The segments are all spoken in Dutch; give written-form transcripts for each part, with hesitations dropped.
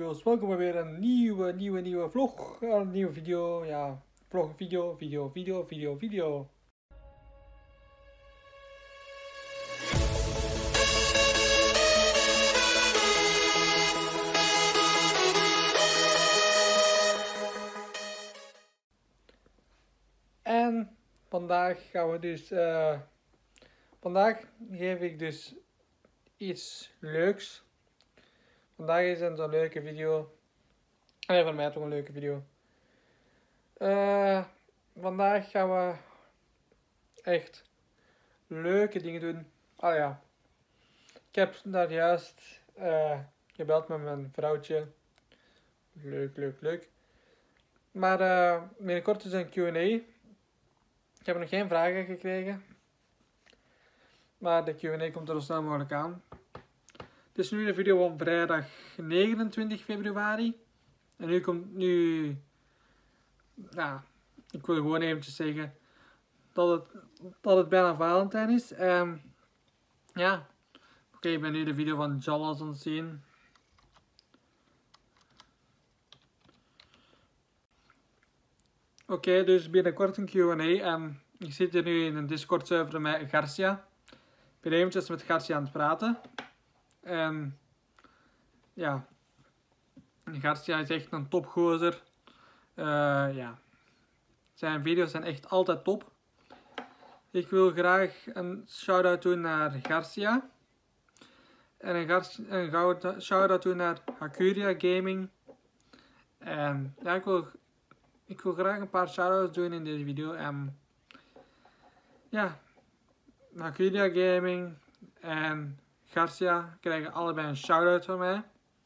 video's. Welkom bij weer een nieuwe vlog. Een nieuwe video. Ja, vlog, video. En vandaag gaan we dus... vandaag geef ik dus iets leuks. Vandaag is het een leuke video. En voor mij toch een leuke video. Vandaag gaan we echt leuke dingen doen. Oh ja. Ik heb daar juist gebeld met mijn vrouwtje. Leuk. Maar binnenkort is een Q&A. Ik heb nog geen vragen gekregen. Maar de Q&A komt er zo snel mogelijk aan. Het is nu de video van vrijdag 29 februari. En ja, ik wil gewoon eventjes zeggen dat het bijna Valentijn is. Ja, oké, ik ben nu de video van Jallas aan het zien. Oké, dus binnenkort een Q&A. Ik zit hier nu in een Discord server met Garcia. Ik ben eventjes met Garcia aan het praten. En ja, Garcia is echt een topgozer. Ja, zijn video's zijn echt altijd top. Ik wil graag een shout-out doen naar Garcia. En een shout-out doen naar Hakuria Gaming. En ja, ik wil graag een paar shout-outs doen in deze video. Ja, Hakuria Gaming en Garcia krijgen allebei een shout-out van mij.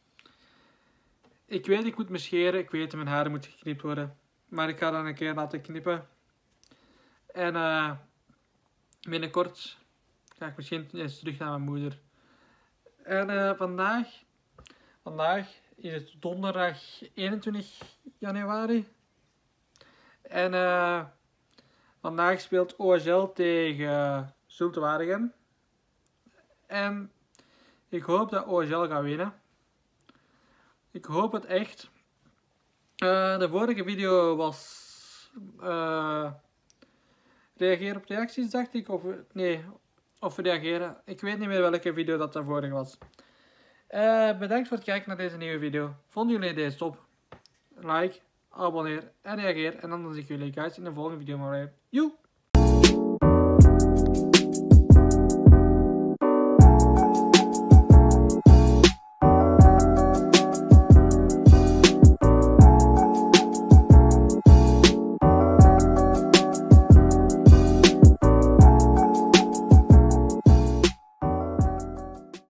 Ik weet, ik moet me scheren. Ik weet, mijn haren moeten geknipt worden. Maar ik ga dan een keer laten knippen. En binnenkort ga ik misschien eens terug naar mijn moeder. En vandaag is het donderdag 21 januari. En vandaag speelt OHL tegen Zulte Waregem. En ik hoop dat OHL gaat winnen. Ik hoop het echt. De vorige video was reageren op reacties, dacht ik. Of reageren. Ik weet niet meer welke video dat de vorige was. Bedankt voor het kijken naar deze nieuwe video. Vonden jullie deze top? Like, abonneer en reageer. En dan zie ik jullie guys in de volgende video maar weer. Joe!